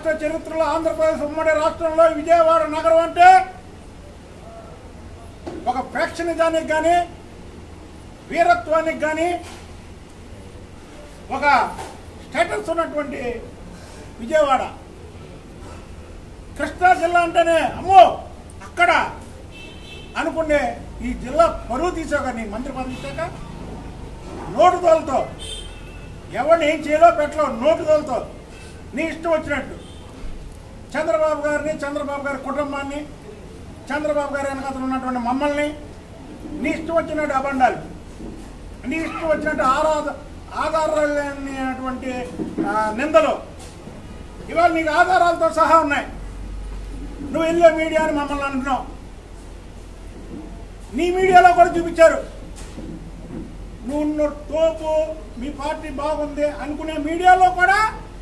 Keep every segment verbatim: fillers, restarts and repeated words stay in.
రాష్ట్ర చరిత్రలో ఆంధ్రప్రదేశ్ ఉమ్మడి రాష్ట్రంలో విజయవాడ నగరం అంటే ఒక ప్రేక్షణిజానికి కానీ వీరత్వానికి కానీ ఒక స్టేటస్ ఉన్నటువంటి విజయవాడ. కృష్ణా జిల్లా అంటేనే అమ్మో అక్కడ అనుకునే ఈ జిల్లా పరువు తీసాక నీ మంత్రి పదవి ఇచ్చాక నోటు తోలుతో ఎవరిని ఏం చేయాలో పెట్టలో నోటు తోలుతో నీ ఇష్టం వచ్చినట్టు చంద్రబాబు గారిని, చంద్రబాబు గారి కుటుంబాన్ని, చంద్రబాబు గారి వెనకాతలు ఉన్నటువంటి మమ్మల్ని నీ ఇష్టం వచ్చినట్టు అబండాలు, నీ ఇష్టం వచ్చినట్టు ఆరాధ ఆధారాలు లేనటువంటి నిందలు ఇవాళ నీకు ఆధారాలతో సహా ఉన్నాయి. నువ్వు వెళ్ళే మీడియా అని మమ్మల్ని అంటున్నావు. నీ మీడియాలో కూడా చూపించారు. నువ్వు తోపు, మీ పార్టీ బాగుంది అనుకునే మీడియాలో కూడా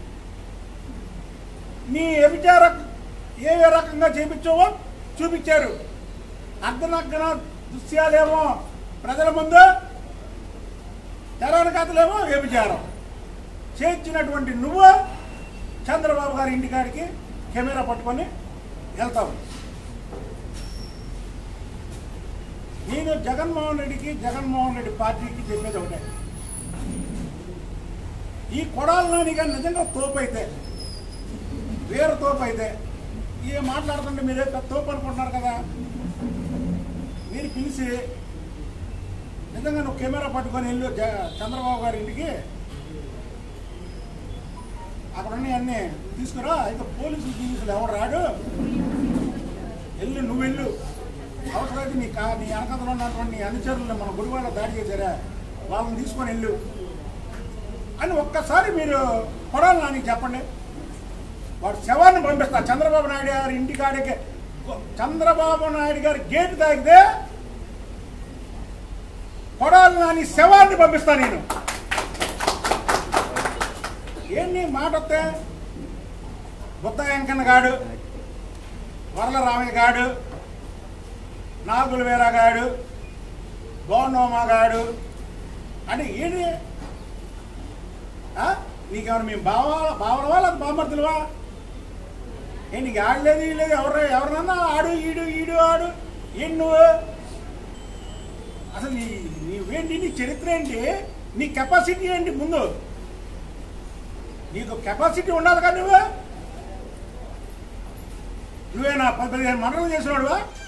నీ వ్యభిచార ఏ రకంగా చేయించావో చూపించారు. అర్ధనగ్న దృశ్యాలేమో ప్రజల ముందు, తెరాల కథలేమో వ్యభిచారం చేర్చినటువంటి నువ్వు చంద్రబాబు గారి ఇంటికాడికి కెమెరా పట్టుకొని వెళ్తావు. నేను జగన్మోహన్ రెడ్డికి, జగన్మోహన్ రెడ్డి పార్టీకి చెప్పేది ఒకటే, ఈ కొడాలి నాని గారు నిజంగా తోపు అయితే, వేరే తోపు అయితే, ఏ మాట్లాడుతుంటే మీరే తోపు అనుకుంటున్నారు కదా, మీరు పిలిచి నిజంగా నువ్వు కెమెరా పట్టుకొని వెళ్ళు చంద్రబాబు గారి ఇంటికి, అక్కడ అన్నీ తీసుకురా, అయితే పోలీసులు గీసులు ఎవరు రాడు, వెళ్ళు, నువ్వు వెళ్ళు, అవసరమైతే నీ కా నీ వెనకతలో ఉన్నటువంటి అనుచరులను మన గుడివాడ దాడి చేశారా వాళ్ళని తీసుకొని వెళ్ళు అని ఒక్కసారి మీరు కొడాలి నానికి చెప్పండి. వాడు శవాన్ని పంపిస్తా చంద్రబాబు నాయుడు గారి ఇంటికాడికి. చంద్రబాబు నాయుడు గారి గేటు తాగితే కొడాలి నాని శవాన్ని పంపిస్తా నేను. ఏంటి మాట వస్తే బుద్ధ వెంకన్న గాడు, వరల రామయ్య గాడు, నాగుల వీర గాడు, బోనోమా గాడు అంటే ఏంటి? నీకెవరు మేము బావ బావలవా లేదా బామర్దులవా? ఏ నీకు ఆడలేదు ఈ లేదు ఎవరు ఎవరినన్నా ఆడు ఈడు ఈడు ఆడు ఏంటి నువ్వు? అసలు నీ నీవేంటి? నీ చరిత్ర ఏంటి? నీ కెపాసిటీ ఏంటి? ముందు నీకు కెపాసిటీ ఉండాలి కదా. నువ్వు నువ్వేనా పది పదిహేను మండలం చేసినాడువా?